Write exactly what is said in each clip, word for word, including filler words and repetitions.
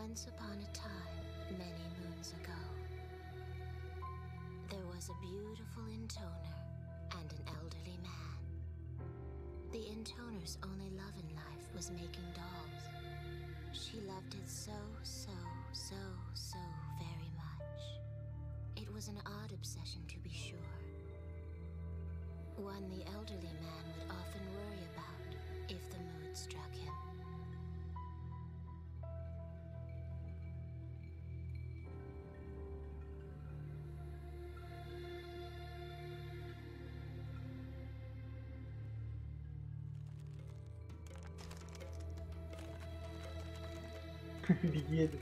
Once upon a time, many moons ago, there was a beautiful intoner and an elderly man. The intoner's only love in life was making dolls. She loved it so, so, so, so very much. It was an odd obsession, to be sure. One the elderly man would often worry about if the mood struck him. Wie jede.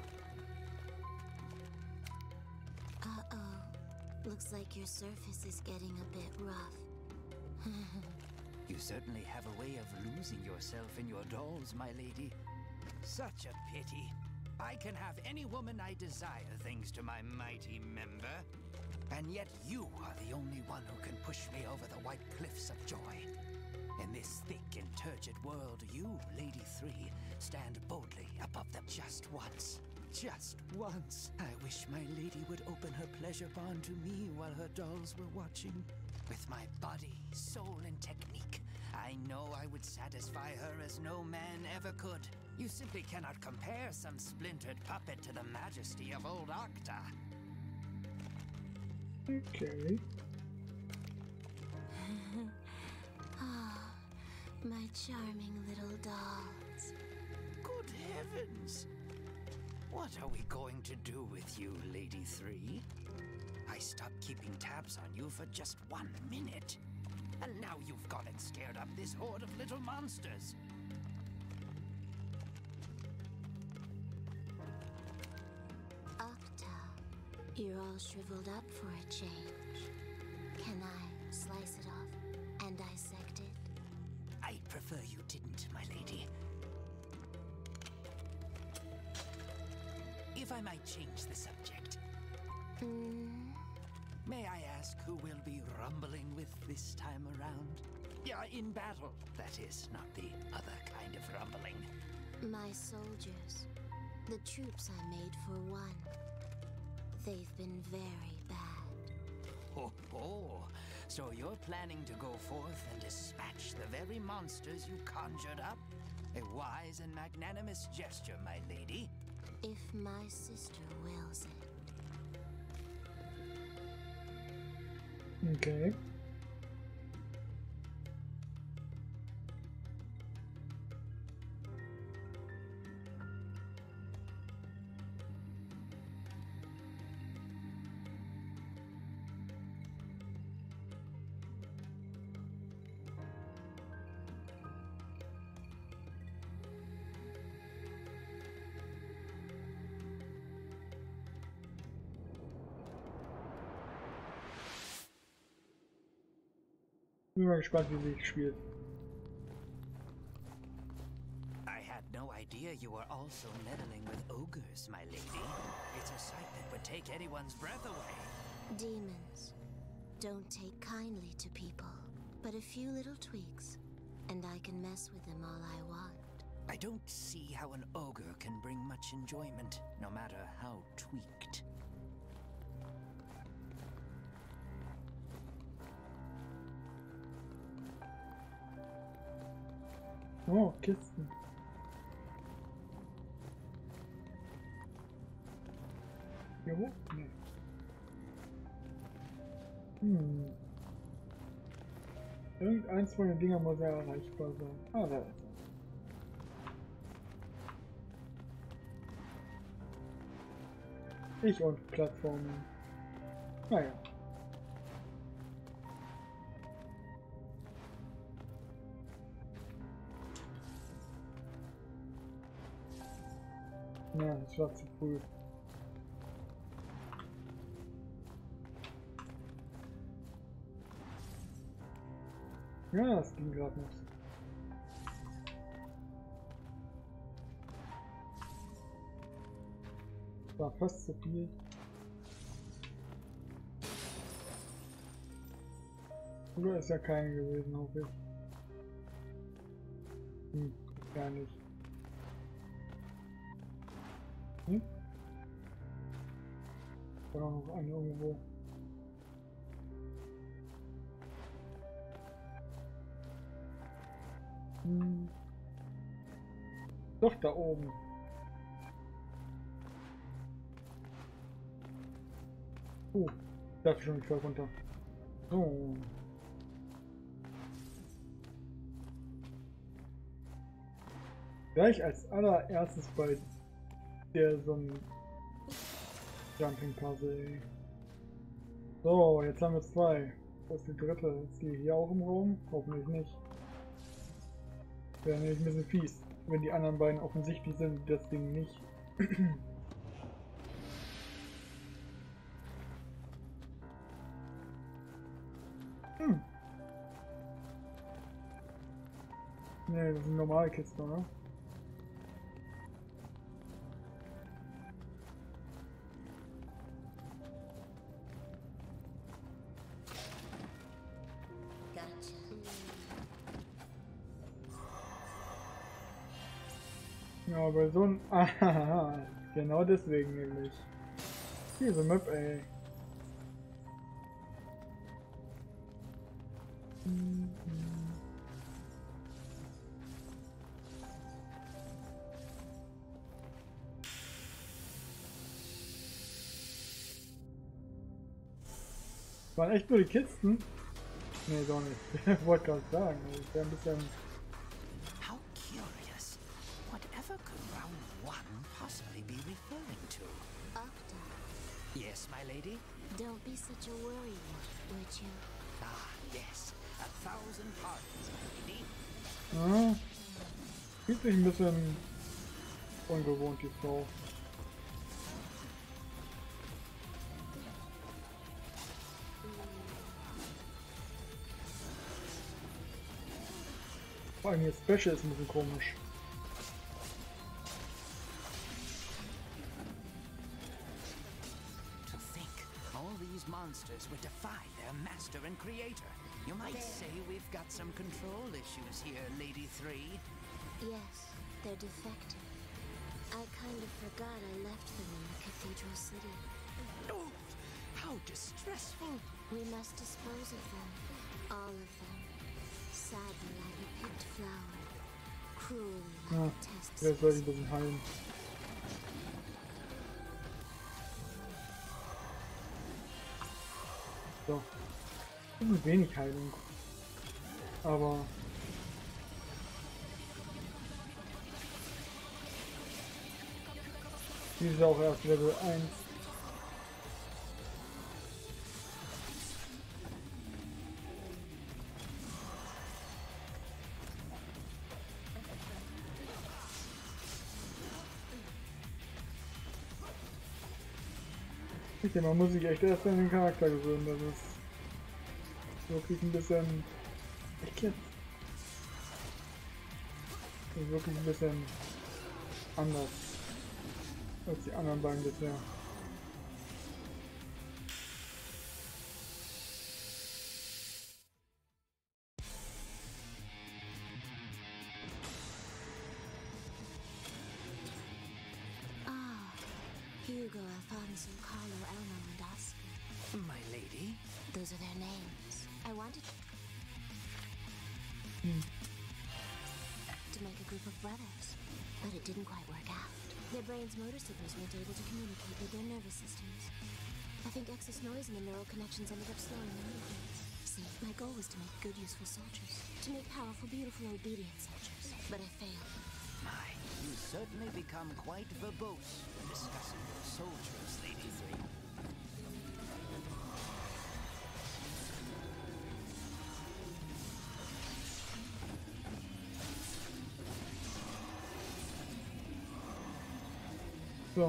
Uh-oh. Looks like your surface is getting a bit rough. You certainly have a way of losing yourself in your dolls, my lady. Such a pity. I can have any woman I desire thanks to my mighty member. And yet you are the only one who can push me over the white cliffs of joy. In this thick and turgid world, you, Lady Three, stand boldly above them. Just once, just once, I wish my lady would open her pleasure barn to me while her dolls were watching. With my body, soul, and technique, I know I would satisfy her as no man ever could. You simply cannot compare some splintered puppet to the majesty of old Octa. Okay. Ah, my charming little dolls. Good heavens! What are we going to do with you, Lady Three? I stopped keeping tabs on you for just one minute. And now you've gone and scared up this horde of little monsters. Octa, you're all shriveled up for a change. Can I slice it off and dissect it? I'd prefer you didn't, my lady. If I might change the subject. Hmm? May I ask who we'll be rumbling with this time around? Yeah, in battle, that is, not the other kind of rumbling. My soldiers. The troops I made for one. They've been very bad. Ho ho! So you're planning to go forth and dispatch the very monsters you conjured up? A wise and magnanimous gesture, my lady. If my sister wills it. Okay. Bin mal gespannt, wie sie spielt. I had no idea you were also meddling with ogres, my lady. It's a sight that would take anyone's breath away. Demons don't take kindly to people, but a few little tweaks, and I can mess with them all I want. I don't see how an ogre can bring much enjoyment, no matter how tweaked. Oh, Kisten. Hier hoch? Nee. Hm. Irgendeins von den Dingern muss ja erreichbar sein. Ah, da ist er. Ich und Plattformen. Naja. Ja, das war zu früh. Ja, das ging gerade nicht. Das war fast zu viel. Oder ist ja keine gewesen, hoffe ich. Hm, gar nicht. Hm? Da war noch eine irgendwo. Hm. Doch, da oben. Uh, da ist schon wieder runter. So. Gleich als allererstes bei der so ein Jumping Puzzle. So, jetzt haben wir zwei. Wo ist die dritte? Ist die hier auch im Raum? Hoffentlich nicht. Wäre nämlich ein bisschen fies, wenn die anderen beiden offensichtlich sind, das Ding nicht. hm. Ne, das sind normale Kisten, oder? Ja, bei so ein... Aha, genau deswegen nämlich. Diese Map, ey. Waren echt nur die Kisten? Nee, doch nicht. Ich wollte gerade sagen, ich wäre ein bisschen... How curious. Whatever could round one possibly be referring to? Octa, Yes, my lady? don't be such a worrywart, would you? Ah, yes. A thousand pardons, my lady. Ja, fühlt sich ein bisschen ungewohnt, die Frau. Vor allem hier Special ist ein bisschen komisch. To think, all these monsters would defy their master and creator. You might say we've got some control issues here, Lady Three. Yes, they're defective. I kind of forgot I left them in the Cathedral City. Oh, how distressful! We must dispose of them. All of them. Sadly, like a picked flower. Cruelly, like Ja, a test jetzt soll ich ein substance. bisschen heilen. So. Das ist wenig Heilung. Aber... Die ist auch erst Level eins. Man muss sich echt erst an den Charakter gewöhnen, das ist wirklich ein bisschen... Echt jetzt? Das ist wirklich ein bisschen anders als die anderen beiden bisher. Ah, Hugo, Alfonso, Carlo, Elmo, and Oscar. My lady? Those are their names. I wanted Hm. to make a group of brothers, but it didn't quite work out. Their brains' motor signals weren't able to communicate with their nervous systems. I think excess noise in the neural connections ended up slowing their movements. See, my goal was to make good, useful soldiers. To make powerful, beautiful, obedient soldiers. But I failed. My, you certainly become quite verbose when discussing your soldiers, Lady Three. So.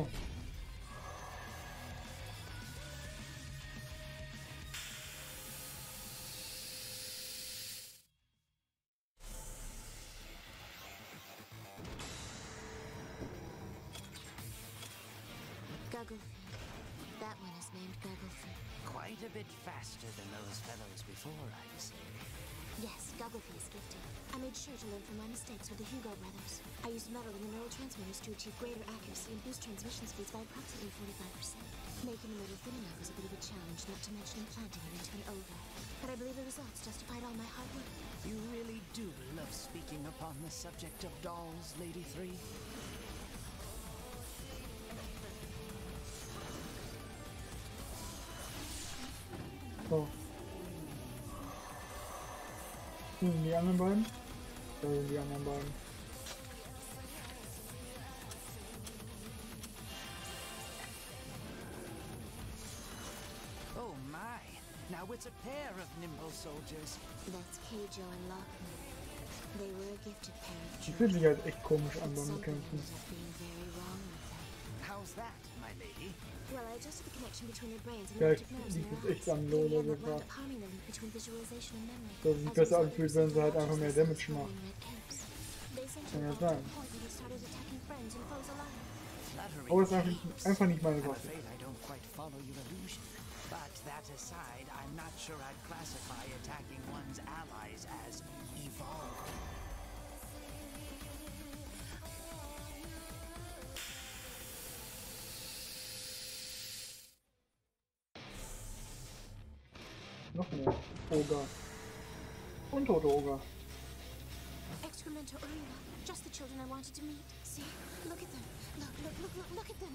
Gugglefin. That one is named Gugglefin. Quite a bit faster than those fellows before, I'd say. Yes, photography is gifted. I made sure to learn from my mistakes with the Hugo brothers. I used metal in the neural transmitters to achieve greater accuracy and boost transmission speeds by approximately forty-five percent. Making the metal thin enough was a bit of a challenge, not to mention implanting it into an ova. But I believe the results justified all my hard work. You really do love speaking upon the subject of dolls, Lady Three. So. Wo sind die anderen beiden? Da sind die anderen beiden. Oh my! Now it's a pair of nimble soldiers. That's Keijo and Lockman. They were a gifted pair of Die fühlt children. sich halt echt komisch an But beim something Kämpfen. ended up being very wrong with them. How's that, my lady? Well, I adjusted the connection between their brains and Vielleicht the nerves in liegt their es echt eyes. an In Lola the end, that sogar. wound up harming the link between visualization and memory. Dass es sich As a besser result, anfühlt, they wenn sie halt einfach received mehr consciousness Damage macht. following red capes. They essentially Kann ja got to sein. a point where they started attacking friends and foes alike. Fluttering Aber es ist einfach, capes. einfach nicht meine I'm Waffe. afraid I don't quite follow your illusion. But that aside, I'm not sure I'd classify attacking one's allies as evolved. Noch mehr. Oger. Untote Oger. Excremento Arena. Just the children I wanted to meet. See? Look at them. Look, look, look, look, look at them.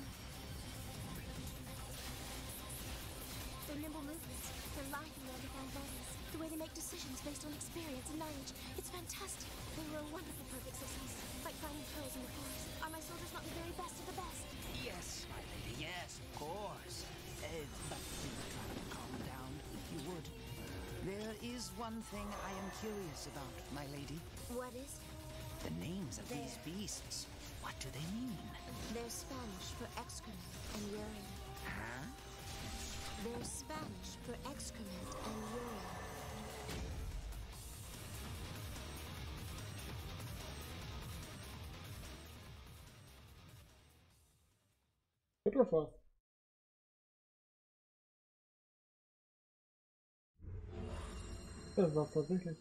Their nimble movements. Their life in their underground bodies. The way they make decisions based on experience and knowledge. It's fantastic. They were a wonderful perfect success. Like finding pearls in the forest. Are my soldiers not the very best of the best? Yes, my lady, yes, of course. Uh, but we would try to calm down, if you would. There is one thing I am curious about, my lady. What is? The names of these beasts. What do they mean? They're Spanish for excrement and urine. Huh? They're Spanish for excrement and urine. Wird das was? Das war's tatsächlich.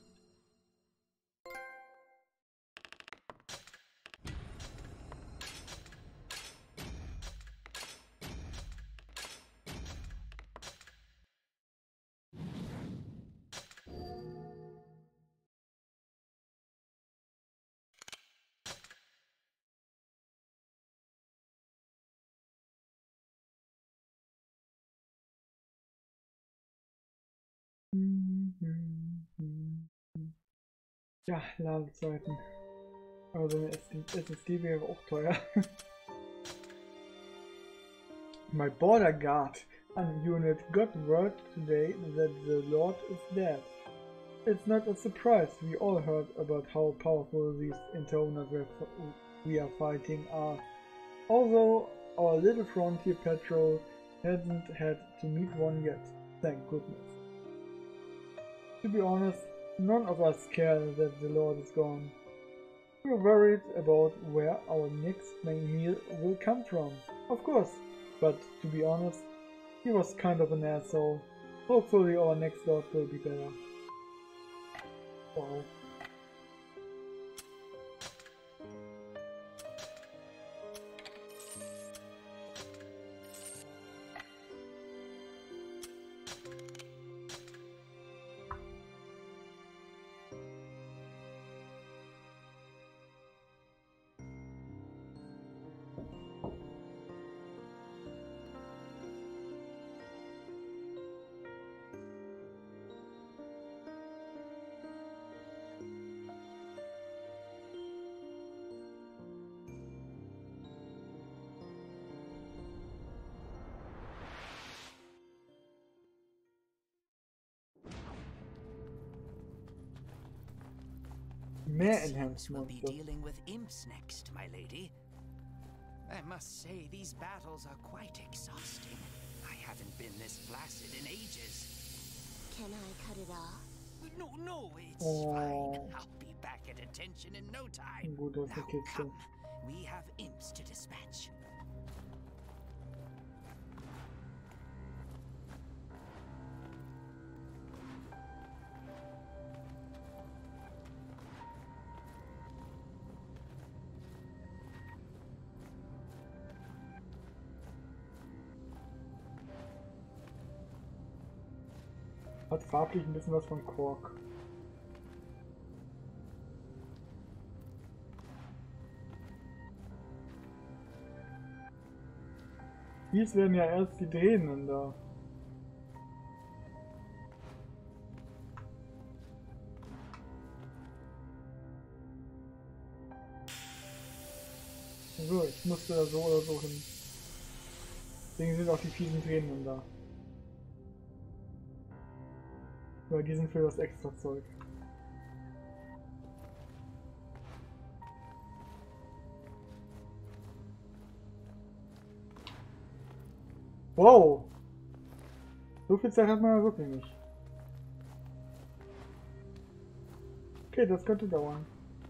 Ja, Ladezeiten. Also eine S S D wäre auch teuer. My border guard an unit got word today that the Lord is dead. It's not a surprise, we all heard about how powerful these intoners we are fighting are. Although our little frontier patrol hasn't had to meet one yet, thank goodness. To be honest, none of us care that the Lord is gone. We're worried about where our next main meal will come from, of course, but to be honest, he was kind of an asshole. Hopefully our next Lord will be better. Wow. Mehr Enhanced We'll be Monster. dealing with imps next, my lady. I must say, these battles are quite exhausting. I haven't been this flaccid in ages. Can I cut it off? No, no, it's Oh. fine. I'll be back at attention in no time. Gut, das Now ist jetzt so. come, we have imps to dispatch. Hat farblich ein bisschen was von Quark. Dies werden ja erst die Tränen da. So, ich musste da so oder so hin. Deswegen sind auch die fiesen Tränen da. Weil die sind für das extra Zeug. Wow! So viel Zeit hat man ja wirklich nicht. Okay, das könnte dauern.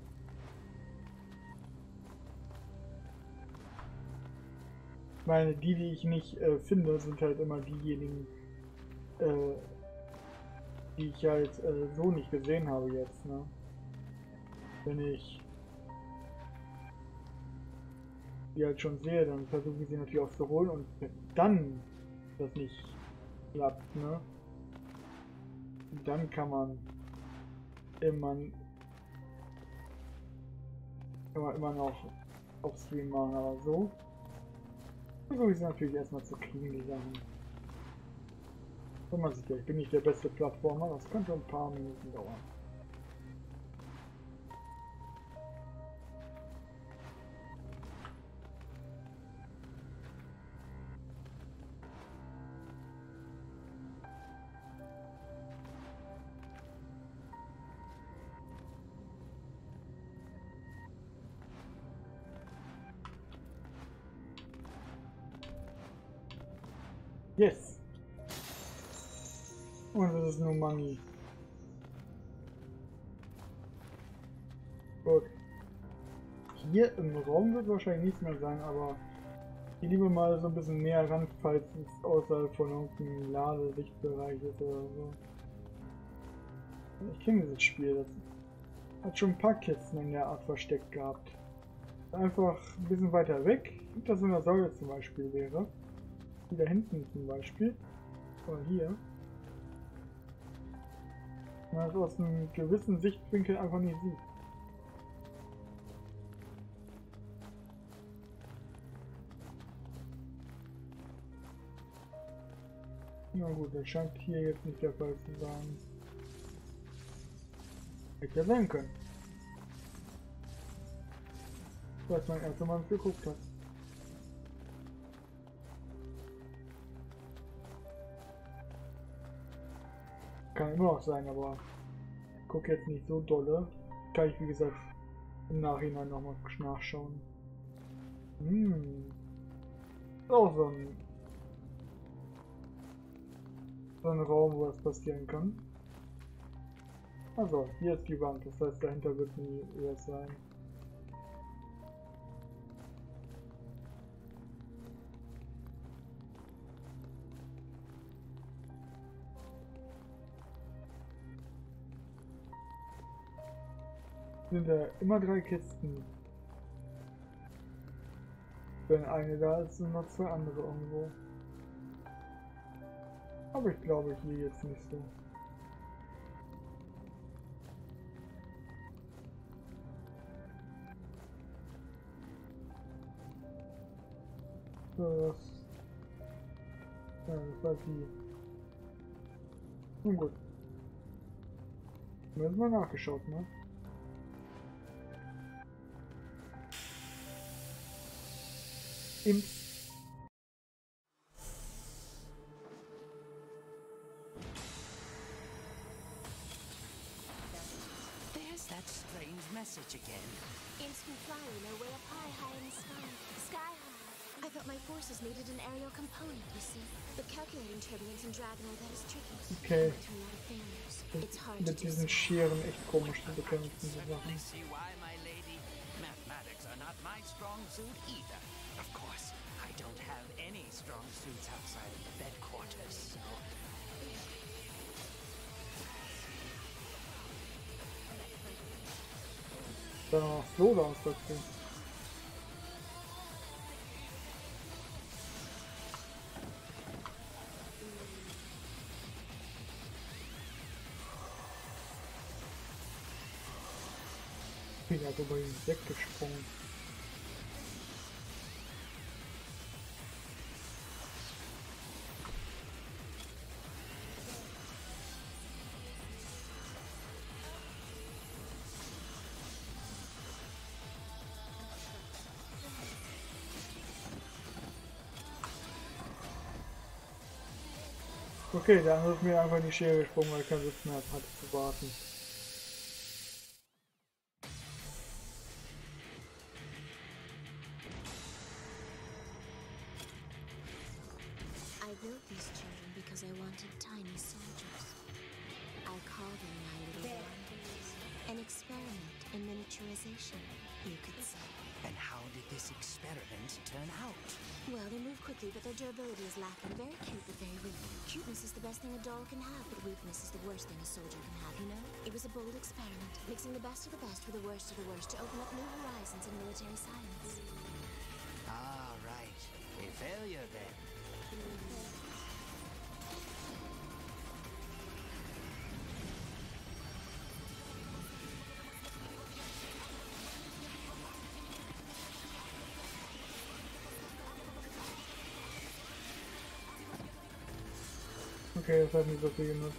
Ich meine, die, die ich nicht äh, finde, sind halt immer diejenigen, äh, die ich halt äh, so nicht gesehen habe jetzt, ne? Wenn ich die halt schon sehe, dann versuche ich sie natürlich auch zu holen, und wenn dann das nicht klappt, ne? Dann kann man immer, immer, immer noch auf Stream machen, aber so versuche ich sie natürlich erstmal zu kriegen, die Sachen. Und man sieht ja, ich bin nicht der beste Plattformer, das könnte ein paar Minuten dauern. Yes! Und das ist nur Money. Gut. Hier im Raum wird wahrscheinlich nichts mehr sein, aber ich lieber mal so ein bisschen näher ran, falls es außerhalb von irgendeinem Ladesichtbereich ist oder so. Ich kenne dieses Spiel, das hat schon ein paar Kisten in der Art versteckt gehabt. Einfach ein bisschen weiter weg, hinter so einer Säule zum Beispiel wäre. Hier da hinten zum Beispiel. Oder hier. Man das aus einem gewissen Sichtwinkel einfach nicht sieht. Na gut, das scheint hier jetzt nicht der Fall zu sein. Hätte ja sein können. Falls man erst einmal geguckt hat. Kann immer noch sein, aber ich gucke jetzt nicht so dolle. Kann ich, wie gesagt, im Nachhinein nochmal nachschauen. Hm. Auch so ein, so ein Raum, wo das passieren kann. Also, hier ist die Wand, das heißt, dahinter wird nie was sein. Sind da immer drei Kisten. Wenn eine da ist, sind noch zwei andere irgendwo. Aber ich glaube hier jetzt nicht so. So, das. Ja, das war die. Nun gut. Müssen wir nachgeschaut, ne? Im There's that strange message again. Instant flying are way up high, high in the sky. Sky high. I thought my forces needed an aerial component, you see. But calculating turbulence in Dragonite, that is tricky. Okay. Between a lot of failures, it's hard to Mit diesen Scheren echt komisch zu bekämpfen, die Sachen. See why, my lady? Mathematics are not my strong suit either. Of course, I don't have any strong suits outside of the bed quarters, so... Dann noch Slowdowns dazu. bin ja über ihn weggesprungen. Okay, der andere ist mir einfach in die Schere gesprungen, weil er keinen Sitz mehr hatte zu warten. I built these children because I wanted tiny soldiers. I call them my little wonders. An experiment in miniaturization, you could say. And how did this experiment turn out? Well, they move quickly, but their durability is lacking. Very cute, but very weak. Cuteness is the best thing a doll can have, but weakness is the worst thing a soldier can have, you know? It was a bold experiment, mixing the best of the best with the worst of the worst to open up new horizons in military science. Ah, right. A failure then. Okay, das hat nicht so viel genutzt.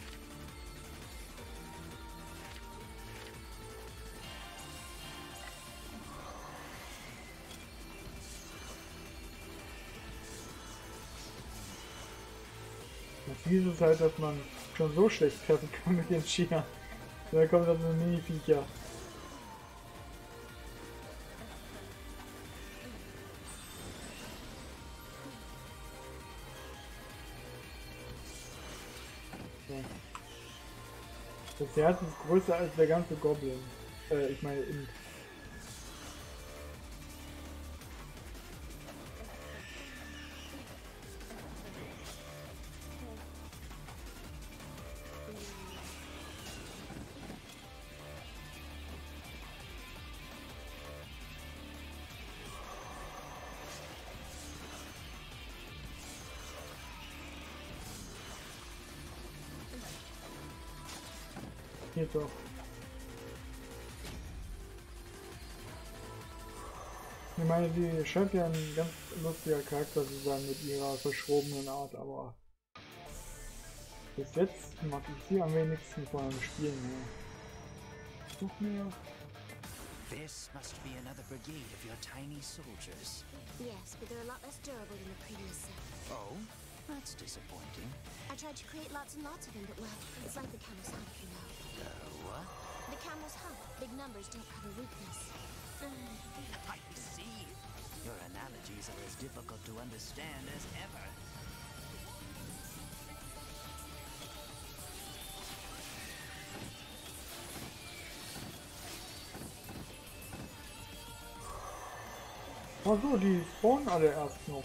Das Fiese ist halt, dass man schon so schlecht treffen kann mit den Skiern. Da kommt dann so ein Mini-Viecher. Das Herz ist größer als der ganze Goblin. Äh, ich meine, in geht doch. Ich meine, die scheint ja ein ganz lustiger Charakter zu sein mit ihrer verschrobenen Art, aber bis jetzt mag ich sie am wenigsten von einem Spielen her. Such mir. This must be another brigade of your tiny soldiers. Yes, but they're a lot less durable than the previous set. Oh? That's disappointing. I tried to create lots and lots of them, but well, it's like the camel's hump, you know. Uh, what? The camel's hump. Big numbers don't cover weakness. I see. Your analogies are as difficult to understand as ever. Ach so, die spawnen alle erst noch.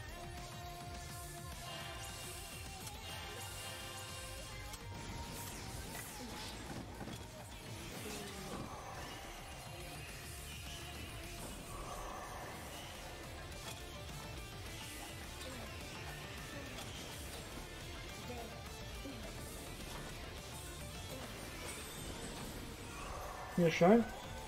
Mir scheint,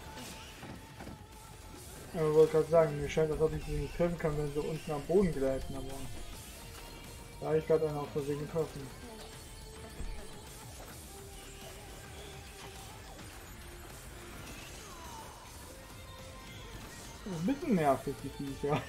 ich wollte gerade sagen, mir scheint, als ob ich sie nicht treffen kann, wenn sie unten am Boden gleiten, aber da habe ich gerade einen auf Versehen getroffen. Ein bisschen nervig, die Viecher.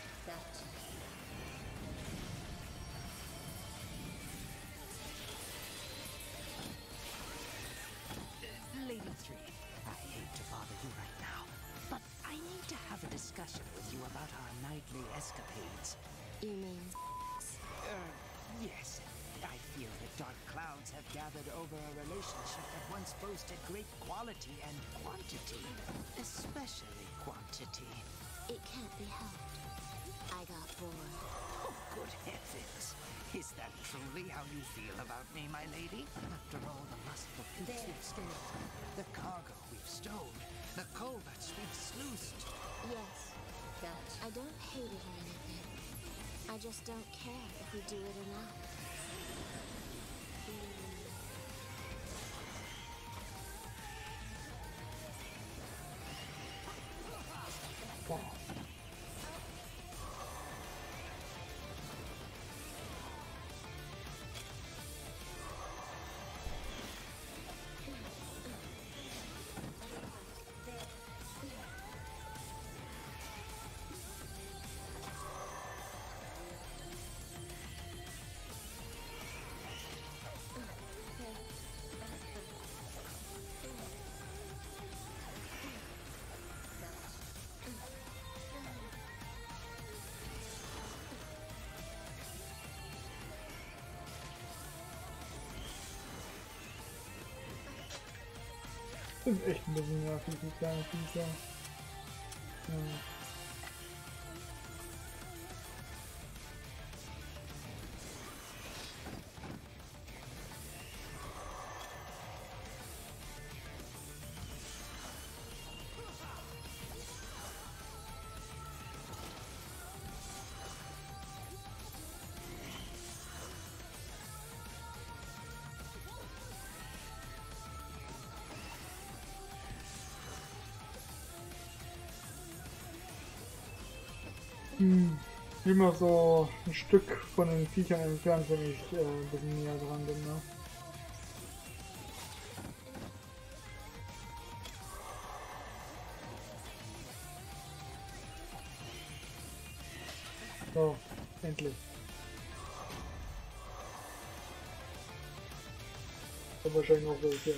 Lady Three, I hate to bother you right now, but I need to have a discussion with you about our nightly escapades. You mean? Er, yes. I feel that dark clouds have gathered over a relationship that once boasted great quality and quantity. Especially quantity. It can't be helped. I got bored. Oh, good heavens! Is that truly how you feel about me, my lady? After all the lustful feats we've scaled, the cargo we've stowed, the culverts we've sluiced. Yes, but I don't hate it or anything. I just don't care if we do it or not. Sind echt ein bisschen nervig, die kleinen Viecher. Ja. Hm, immer so ein Stück von den Viechern entfernt, wenn ich äh, ein bisschen näher dran bin, ne? So, endlich. Aber wahrscheinlich noch welche.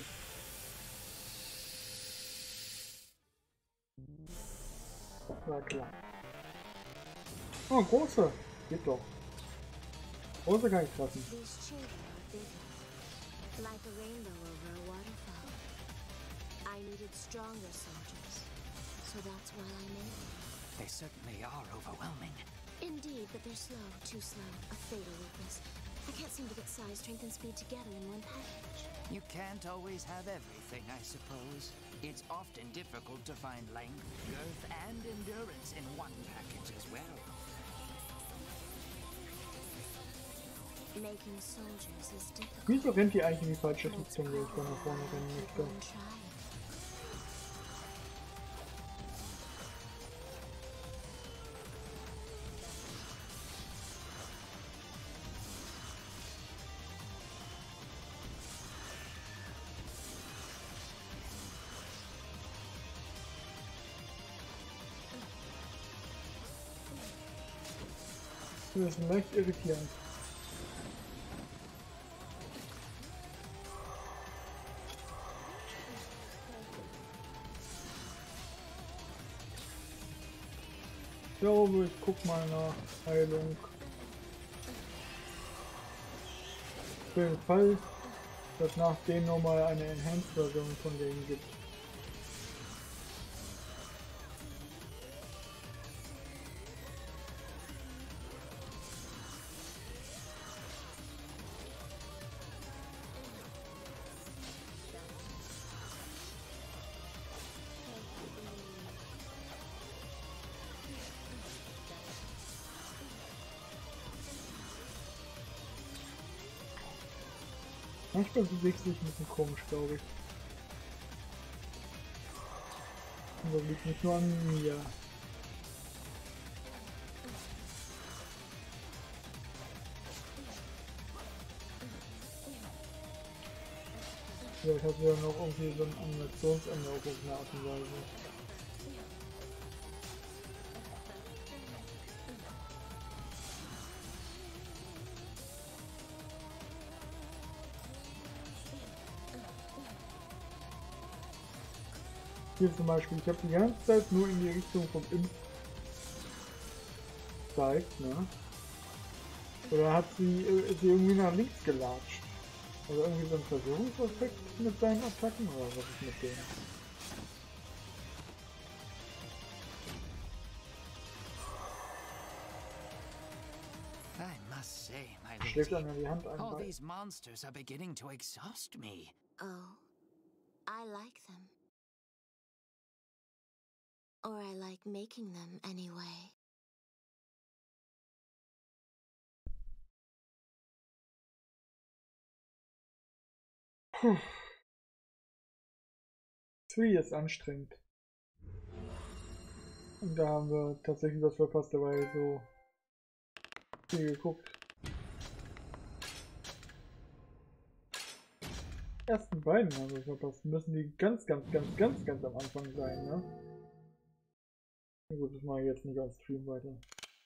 War klar. Oh, große. Geht doch. Große kann ich treffen. These children are bigger, like a rainbow over a waterfall. I needed stronger soldiers, so that's why I made them. They certainly are overwhelming. Indeed, but they're slow, too slow, a fatal weakness. I can't seem to get size, strength, and speed together in one package. You can't always have everything, I suppose. It's often difficult to find length, girth, and endurance in one package as well. Making soldiers is difficult. Wieso rennt die eigentlich in die falsche but it's Richtung, wenn ich da nach vorne probably rennen keep möchte? on trying. Das ist leicht irritierend. Ich glaube, ich guck mal nach Heilung. Für den Fall, dass nach dem nochmal eine Enhanced-Version von denen gibt. Manchmal bewegt sich ein bisschen komisch, glaube ich. Und das liegt nicht nur an mir. Vielleicht hat sie ja noch irgendwie so ein Animationsende auf irgendeine Art und Weise. Hier zum Beispiel, ich habe die ganze Zeit nur in die Richtung vom Imp gezeigt, ne? Oder hat sie, äh, sie irgendwie nach links gelatscht? Also irgendwie so ein Versuchungseffekt mit seinen Attacken oder was ist mit denen? I must say, my Schlägt lady, einer die Hand ein. all bei- these monsters are beginning to exhaust me. Oh, I like them. Or I like making them anyway. Puh. Three ist anstrengend. Und da haben wir tatsächlich was verpasst, dabei so viel geguckt. Die ersten beiden haben wir verpasst. Müssen die ganz, ganz, ganz, ganz, ganz am Anfang sein, ne? Na gut, das mache ich jetzt nicht auf Stream weiter.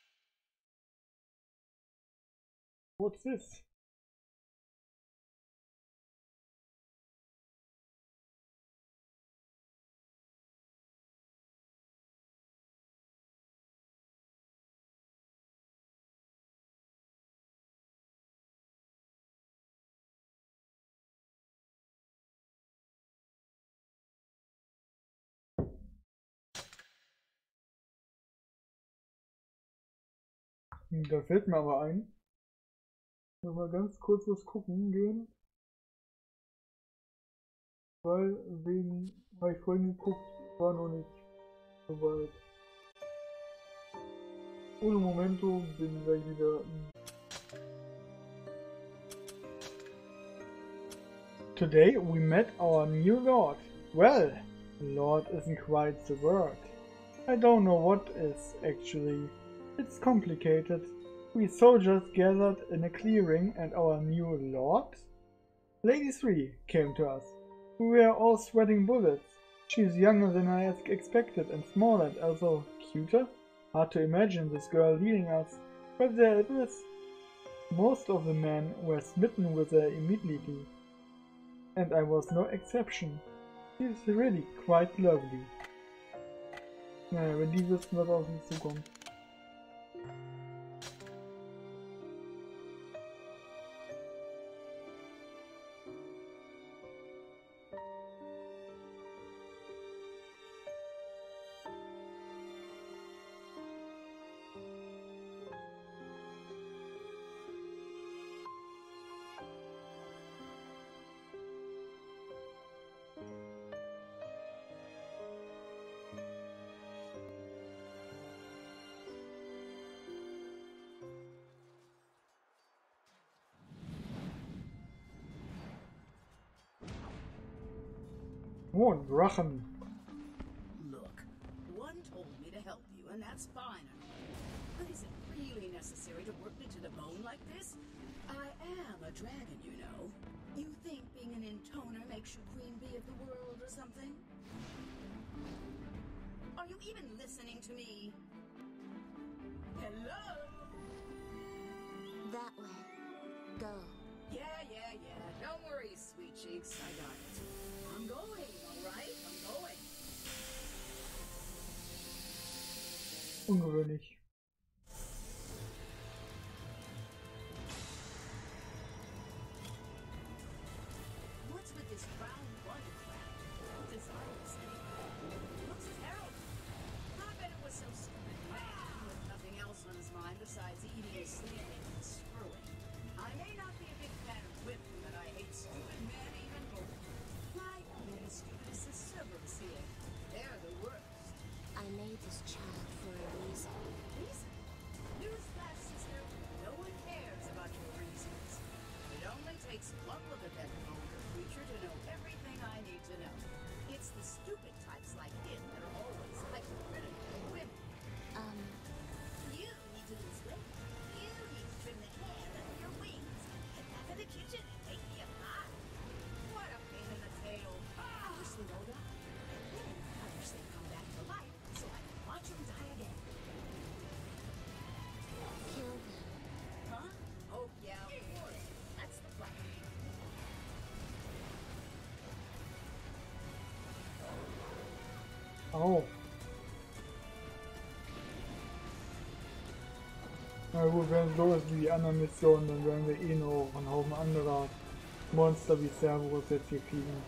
What's this? Da fällt mir aber ein. Noch mal ganz kurz was gucken gehen. Weil wegen, habe ich vorhin geguckt, war noch nicht so weit. Ohne Momento bin gleich wieder. Today we met our new lord. Well, lord isn't quite the word. I don't know what is actually. It's complicated. We soldiers gathered in a clearing and our new lord? Lady Three came to us. We were all sweating bullets. She's younger than I expected and smaller and also cuter. Hard to imagine this girl leading us, but there it is. Most of the men were smitten with her immediately, and I was no exception. She's really quite lovely. Naja, wenn die wissen, was auf uns zukommt. Oh, ein Drachen. Look, one told me to help you, and that's fine. But is it really necessary to work me to the bone like this? I am a dragon, you know. You think being an intoner makes you queen bee of the world or something? Are you even listening to me? Hello? That way. Go. Yeah, yeah, yeah. Don't worry, sweet cheeks. I got it. I'm going, all right? I'm going. Ungewöhnlich. What's with this round one crap? Desireless anyway. Looks terrible. I bet it was some stupid man with nothing else on his mind besides eating, sleeping, and screwing. I may not be a big fan of women, but I hate stupid men even more. My only stupidness is Cerberus here. They're the worst. I made this child for a reason. Reason? Newsflash, sister. No one cares about your reasons. It only takes one look at that vulgar creature to know everything I need to know. It's the stupid types like him that are always hypercritical of women. Um, You need to lose weight. You need to trim the hair under your wings. Get back in the kitchen and make me a pie. What a pain in the tail. I wish they would die. I wish they'd come back to life so I could watch them die again. kill them. Huh? Oh, yeah, of course. That's the plan. Au. Na gut, wenn es so ist wie die anderen Missionen, dann werden wir eh noch einen Haufen anderer Monster wie Cerberus jetzt hier kriegen.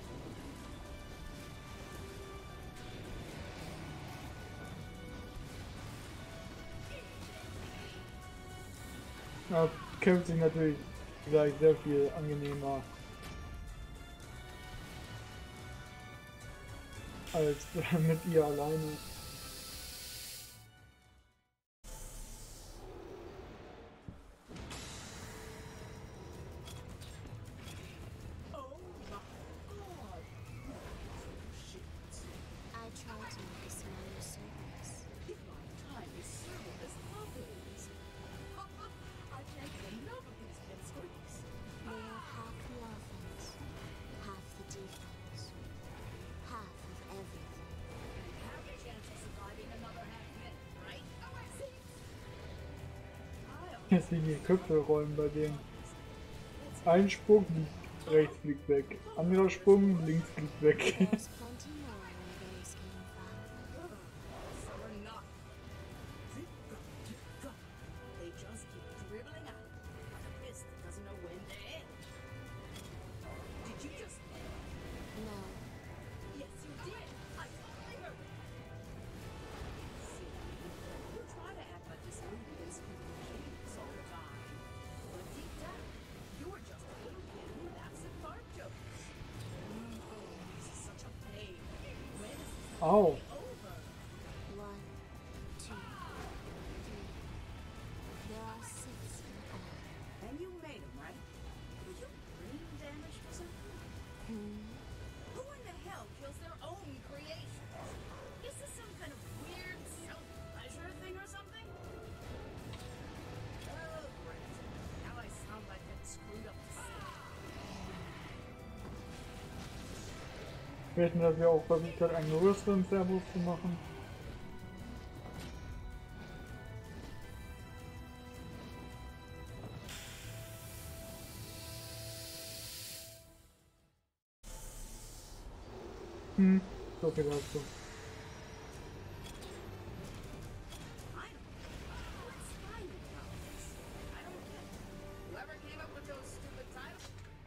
Ja, kämpft sich natürlich gleich sehr viel angenehmer als mit ihr alleine. Oh my god! Shit. I tried to make a smaller Cerberus. If my time is served as always. I can't get enough of these pipsqueaks. They are half the offense, half the defense, half of everything. Have a chance of surviving another half minute, right? See? I Jetzt liegen die Köpfe rollen bei denen. Ein Sprung, rechts fliegt weg. Anderer Sprung, links fliegt weg. There's plenty more where those came from. So we're not. They just keep dribbling out like a fist that doesn't know when to end. Did you just? No, Yes, you did. I totally heard it. See, you try to act like this movie is completely Ow. One, two, three. There are six in all. And you made him, right? Were you brain damaged or something? Hmm. Who in the hell kills their own creations? Is this some kind of weird self-pleasure thing or something? Oh, great. Now I sound like I've screwed up the scene. Wir hätten das ja auch versucht, hat einen größeren Servus zu machen. Hm, so viel dazu. I don't know. What's fine about this? I don't get it. Whoever came up with those stupid titles.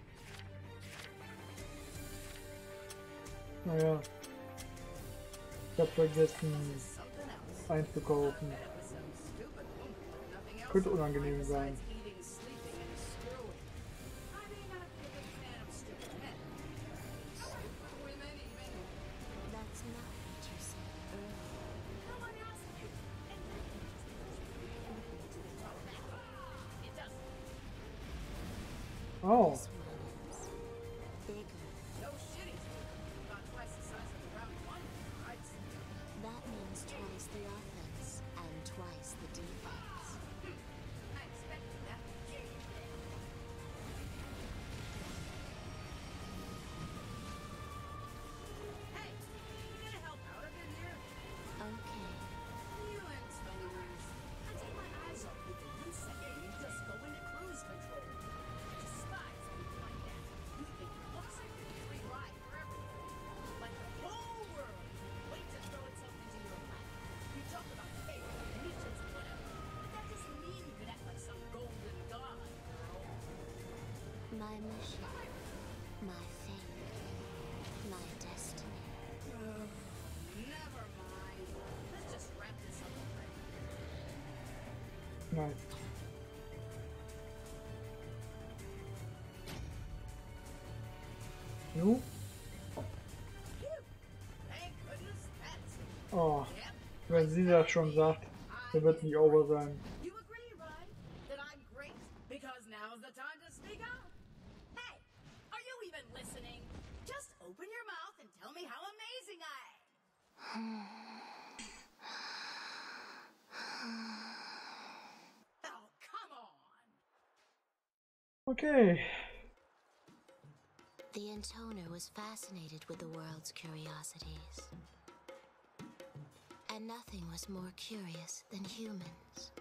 Naja. Ich hab vergessen Something else. einzukaufen. Bet it was some stupid woman with nothing else Könnte to do unangenehm sein. besides eating, sleeping, and screwing. I may not be a big fan of stupid men. Stupid women even. That's not what you said earlier. No one asked you. And that doesn't talk back. It doesn't. Oh, This one is bigger. No shitty. About twice the size of the round one, right? That means twice the offense and twice the defense. I expected that. Hey, you gonna help out a bit here? Okay. You and stoners. I take my eyes off you for one second and you just go into cruise control. I despise people like that. You think your looks like a free ride for everything. Like the whole world. Wait to throw itself into your lap. You talk about faith and missions and whatever. But that doesn't mean you could act like some golden god, girl. My mission, my fate, my destiny. Never mind. Let's just wrap this up already. nice. Nu? Phew. Thank goodness that's it. Oh, Yep. wenn sie das schon sagt, dann wird es nicht over sein. You agree, right? That I'm great? Because now's the time to speak up. Hey, are you even listening? Just open your mouth and tell me how amazing I am. Oh, come on. Okay. The intoner was fascinated with the world's curiosities. And nothing was more curious than humans.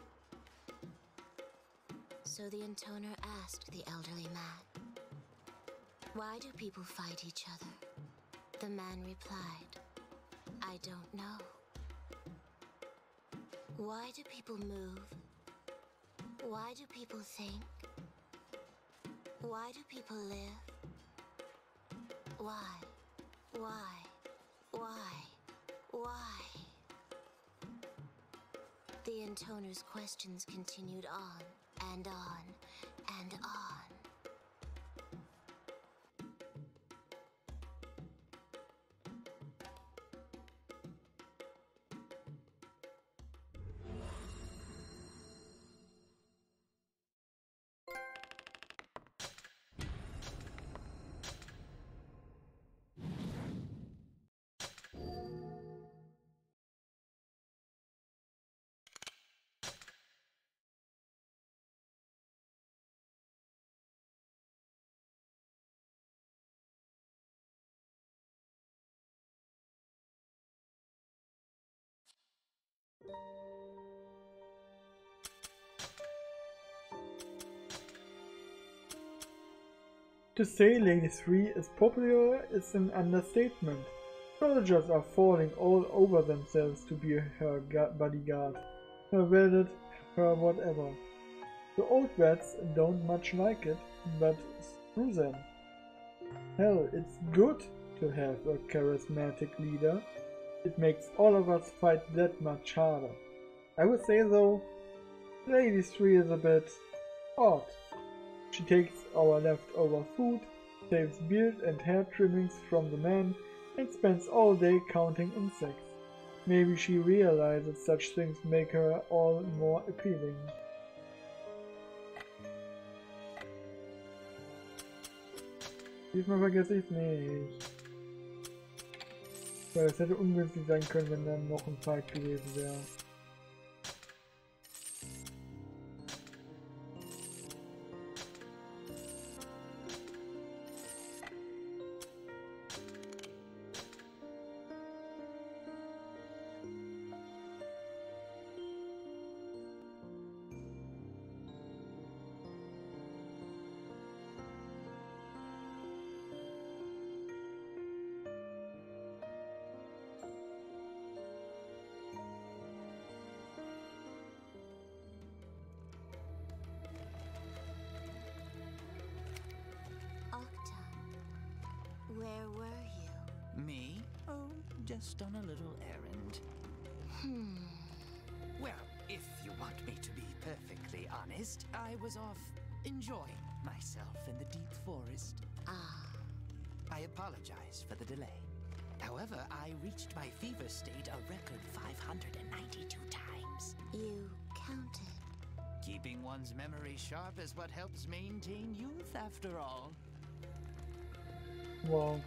So the intoner asked the elderly man, "Why do people fight each other?" The man replied, "I don't know." Why do people move? Why do people think? Why do people live? Why? Why? Why? Why? The intoner's questions continued on and on and on. To say Lady three is popular is an understatement. Soldiers are falling all over themselves to be her bodyguard, her valet, her whatever. The old rats don't much like it, but screw them. Hell, it's good to have a charismatic leader. It makes all of us fight that much harder. I would say though, Lady three is a bit odd. She takes our leftover food, saves beard and hair trimmings from the men, and spends all day counting insects. Maybe she realizes such things make her all more appealing. Diesmal vergesse ich nicht. Weil es hätte ungünstig sein können, wenn dann noch ein Fight gewesen wäre. Where were you? Me? Oh, just on a little errand. Hmm. Well, if you want me to be perfectly honest, I was off enjoying myself in the deep forest. Ah. I apologize for the delay. However, I reached my fever state a record five hundred ninety-two times. You counted. Keeping one's memory sharp is what helps maintain youth, after all. Wow.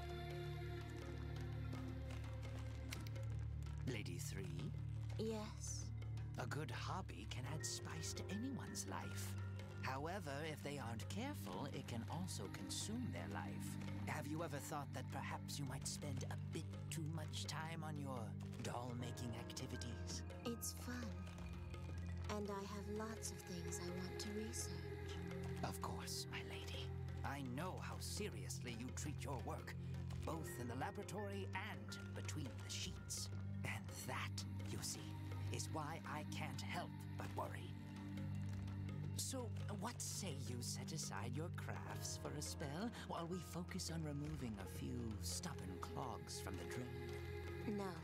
Lady Three? Yes. A good hobby can add spice to anyone's life. However, if they aren't careful, it can also consume their life. Have you ever thought that perhaps you might spend a bit too much time on your doll-making activities? It's fun. And I have lots of things I want to research. Of course, my lady. I know how seriously you treat your work, both in the laboratory and between the sheets. And that, you see, is why I can't help but worry. So, what say you set aside your crafts for a spell while we focus on removing a few stubborn clogs from the drain? No.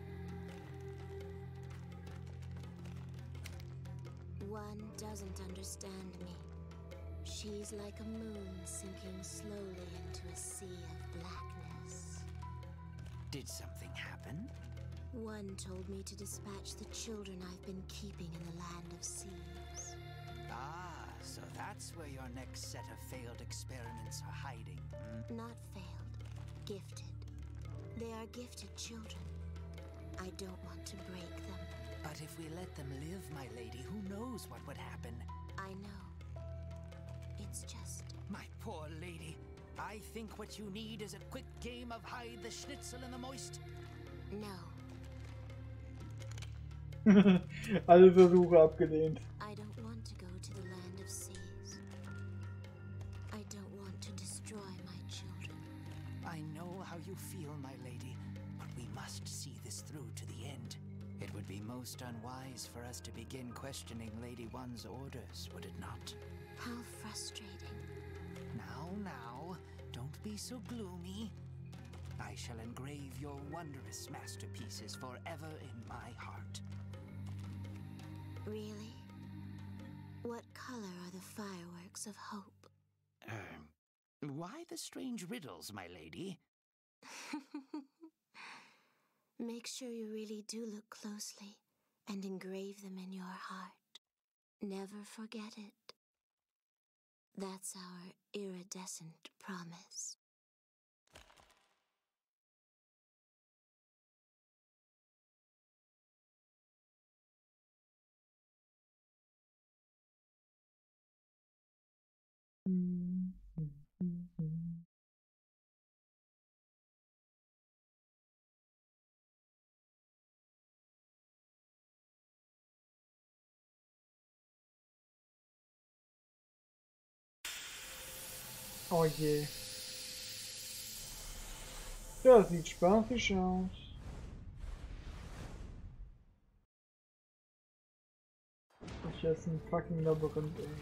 One doesn't understand me. She's like a moon sinking slowly into a sea of blackness. Did something happen? One told me to dispatch the children I've been keeping in the land of seeds. Ah, so that's where your next set of failed experiments are hiding, hmm? Not failed. Gifted. They are gifted children. I don't want to break them. But if we let them live, my lady, who knows what would happen? I know. It's just... My poor lady. I think what you need is a quick game of hide the schnitzel in the moist. No. Alle Versuche abgelehnt. I don't want to go to the land of seas. I don't want to destroy my children. I know how you feel, my lady, but we must see this through to the end. It would be most unwise for us to begin questioning Lady One's orders, would it not? How frustrating. Now, now, don't be so gloomy. I shall engrave your wondrous masterpieces forever in my heart. Really? What color are the fireworks of hope? Um, why the strange riddles, my lady? Make sure you really do look closely and engrave them in your heart. Never forget it. That's our iridescent promise. Oh je. Das sieht spaßig aus. Ich esse ein fucking Labyrinth, ey.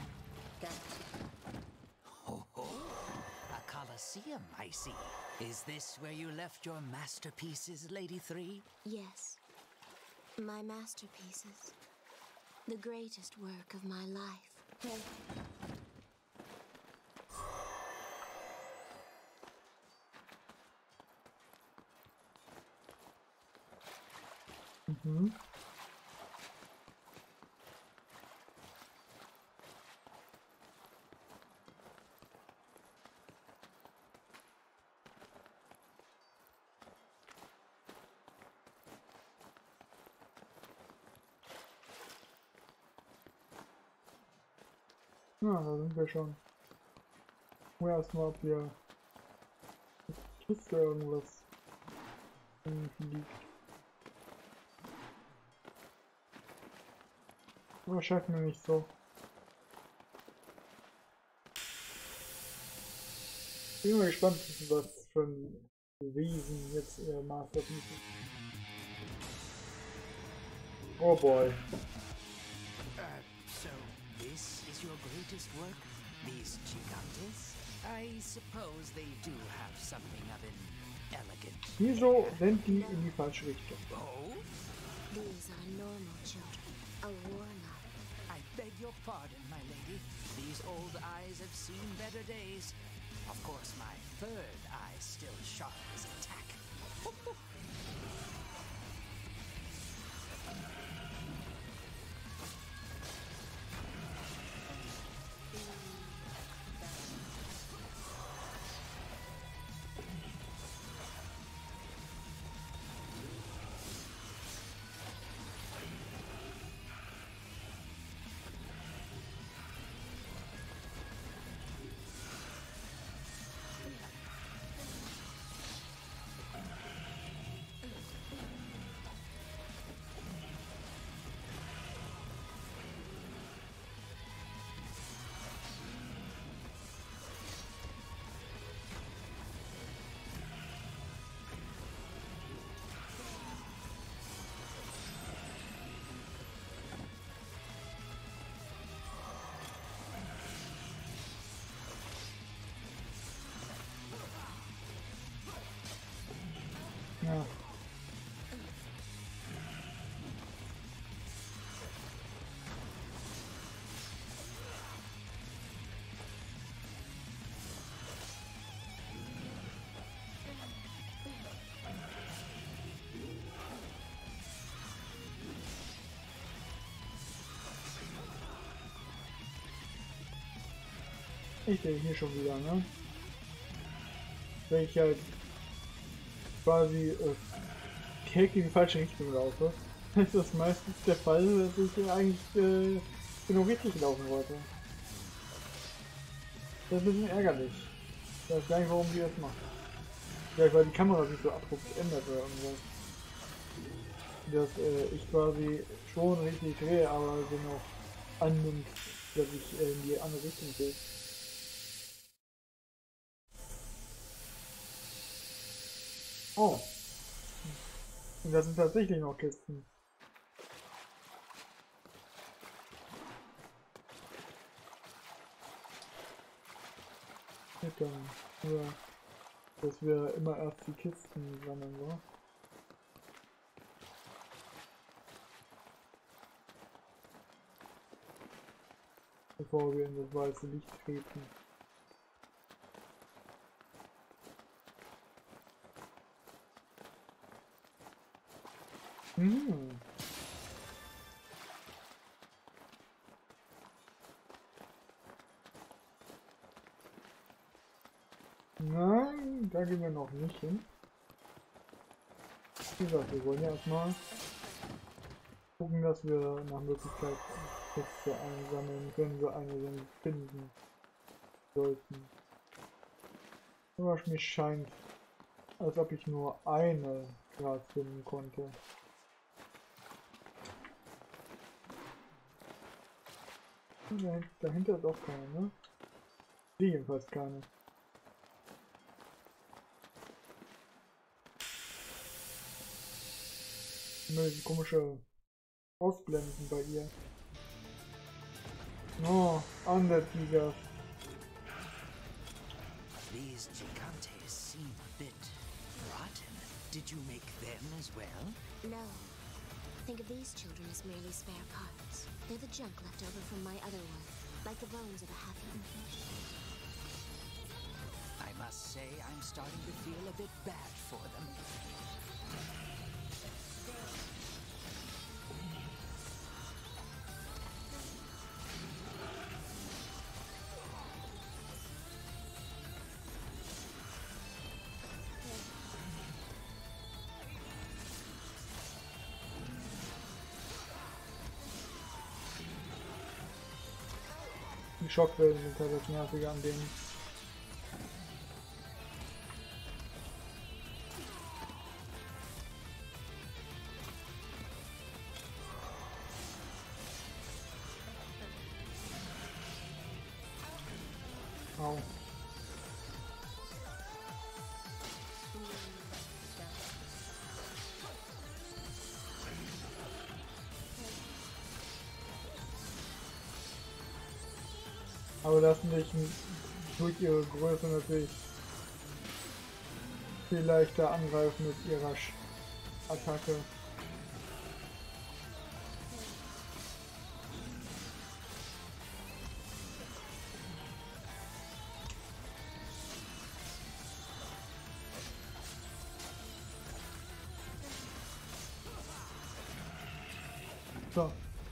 Ho ho! A Colosseum, I see. Is this where you left your masterpieces, Lady Three? Yes. My masterpieces. The greatest work of my life. Mhm. Ja, da sind wir schon. Gucken wir erstmal, ob hier in der Kiste irgendwas liegt. Aber scheint mir nicht so. Bin mal gespannt, was für ein Wesen jetzt ihr Masterpiece ist. Oh boy. Uh, so this is your greatest work? These gigantes? I suppose they do have something of an elegant... Wieso rennt die in die falsche Richtung? Oh? These are normal children. A war mother. I beg your pardon, my lady. These old eyes have seen better days. Of course, my third eye still sharp as a tack. Ja. Ich denke hier schon wieder, ne? Wenn ich halt quasi äh, direkt in die falsche Richtung laufe, ist das meistens der Fall, dass ich eigentlich äh, genau richtig laufen wollte. Das ist ein bisschen ärgerlich. Ich weiß gar nicht, warum die das macht. Vielleicht weil die Kamera sich so abrupt ändert oder irgendwas. Dass äh, ich quasi schon richtig drehe, aber so noch annimmt, dass ich äh, in die andere Richtung gehe. Oh. Und da sind tatsächlich noch Kisten. Dann nur, dass wir immer erst die Kisten sammeln, so. Bevor wir in das weiße Licht treten. Hm. Nein, da gehen wir noch nicht hin. Wie gesagt, wir wollen ja erstmal gucken, dass wir nach Möglichkeit Kiste einsammeln, wenn wir eine denn finden sollten. Aber mir scheint, als ob ich nur eine gerade finden konnte. Dahinter ist auch keine, ne? Die jedenfalls keine. Immer diese komische Ausblenden bei ihr. Oh, Undertiger. These gigantes seem a bit rotten. Did you make them as well? No. Think of these children as merely spare parts. They're the junk left over from my other one, like the bones of a half-eaten fish. I must say I'm starting to feel a bit bad for them. Schockwellen sind halt das Nervige an denen. Au. Aber lassen sich durch ihre Größe natürlich viel leichter angreifen mit ihrer Sch Attacke. So.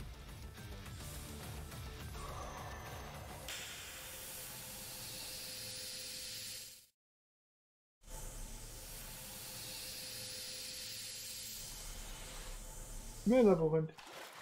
Mehr Labyrinth.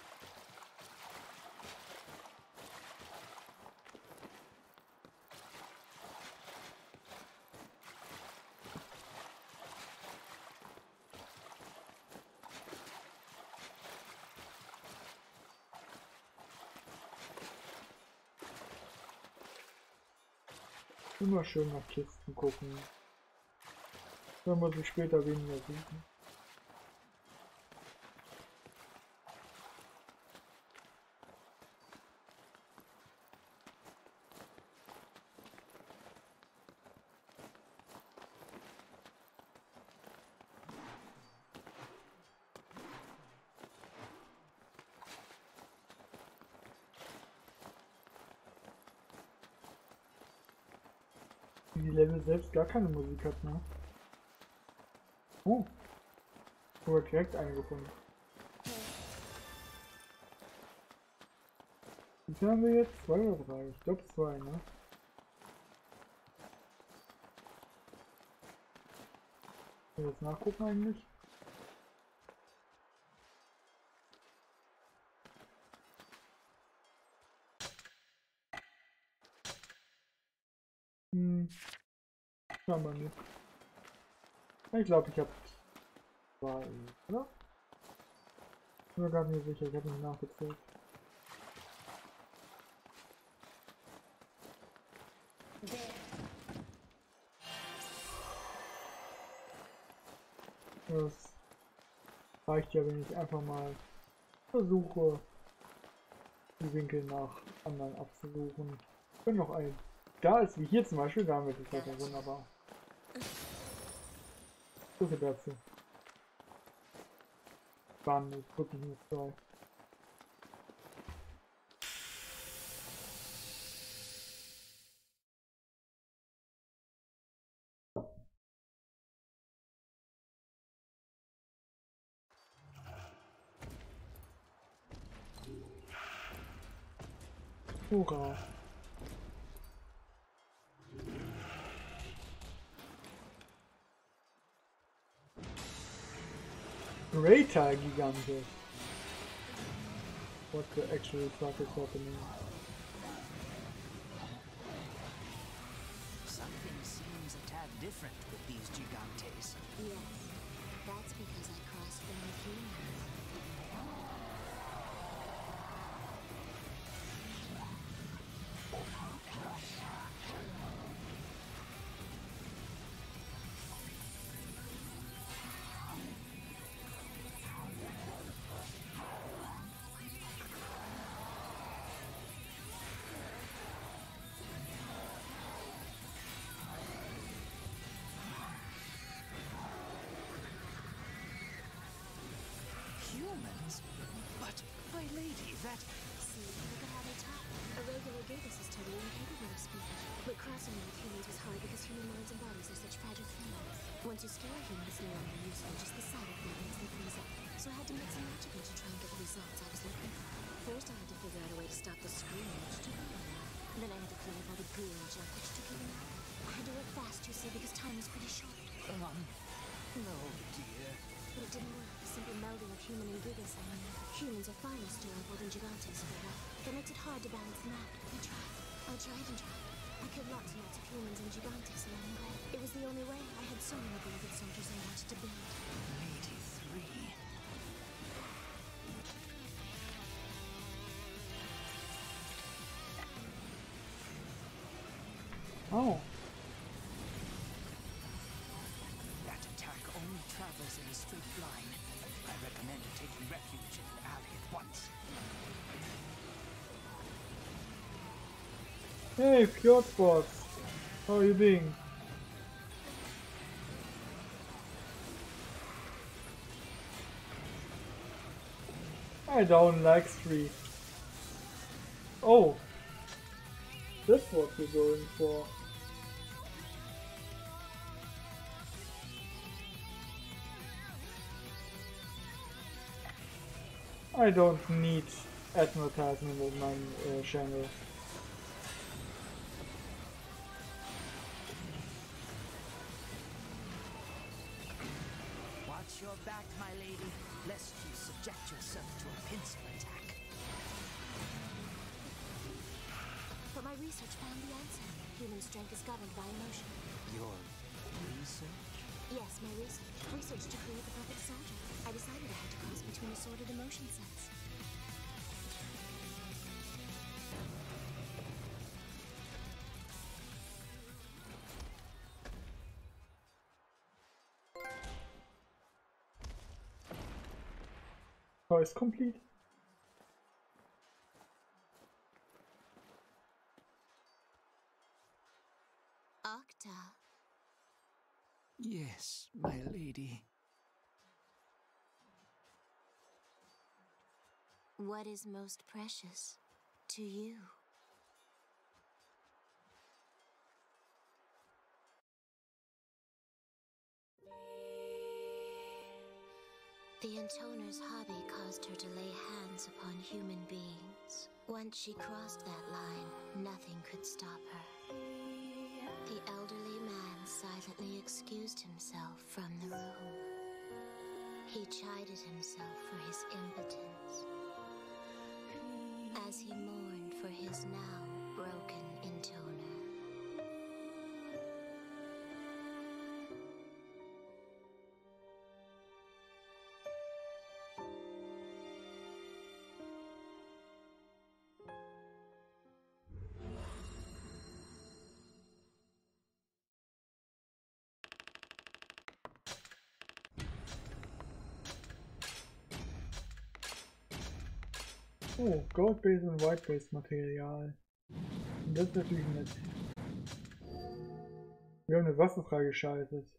Immer schön nach Kisten gucken. Dann muss ich später weniger suchen. Die Level selbst gar keine Musik hat, ne? Oh. Sogar direkt eingefunden. Wie viel haben wir jetzt? Zwei oder drei? Ich glaube zwei, ne? Kann ich jetzt nachgucken eigentlich? Hm. Schauen wir nicht. Ich glaube, ich habe zwei, oder? Ich bin mir gar nicht sicher, ich habe nicht nachgezählt. Das reicht ja, wenn ich einfach mal versuche, die Winkel nach anderen abzusuchen. Ich bin noch ein. Da ist wie hier zum Beispiel, da haben wir das Wetter wunderbar. So viel dazu. Waren jetzt wirklich nur zwei. Hurra! Greater Gigantes! What the actual fuck is happening? Something seems a tad different with these Gigantes. Yes, that's because I crossed them with humans. Humans? But, my lady, that... See, look at how they talk. A regular Gigas is totally incapable of speaking. But crossing them with humans was hard because human minds and bodies are such fragile things. Once you scare a human, it's no longer useful, just the sight of them makes them freeze up. So I had to mix and match a bit to try and get the results I was looking for. First, I had to figure out a way to stop the scream, which took a while. Then I had to clean up all the goo and junk, which took even longer. I had to work fast, you see, because time was pretty short. Um, no, dear. But it didn't work. The simple melding of human and Gigas, I mean. Humans are far less durable than Gigantes, but that makes it hard to balance them out. I tried. I tried and tried. I killed lots and lots of humans and gigantes along the way. It was the only way. I had so many beloved soldiers I wanted to build. Lady Three. Oh. That attack only travels in a straight line. I recommend taking refuge in an alley at once. Hey, Fjord Sports. How are you doing? I don't like street. Oh. That's what we're going for. I don't need advertisement on my uh, channel. Watch your back, my lady, lest you subject yourself to a pencil attack. But my research found the answer. Human strength is governed by emotion. Your research? Yes, my research. Research to create the perfect soldier. I decided I had to cross between assorted emotion sets. Choice complete. Octa. Yes, my lady. What is most precious to you? The Intoner's hobby caused her to lay hands upon human beings. Once she crossed that line, nothing could stop her. The elderly man silently excused himself from the room. He chided himself for his impotence, as he mourned for his now broken Intoner. Oh, Gold-Base und White-Base-Material. Das ist natürlich nett. Wir haben eine Waffe freigeschaltet.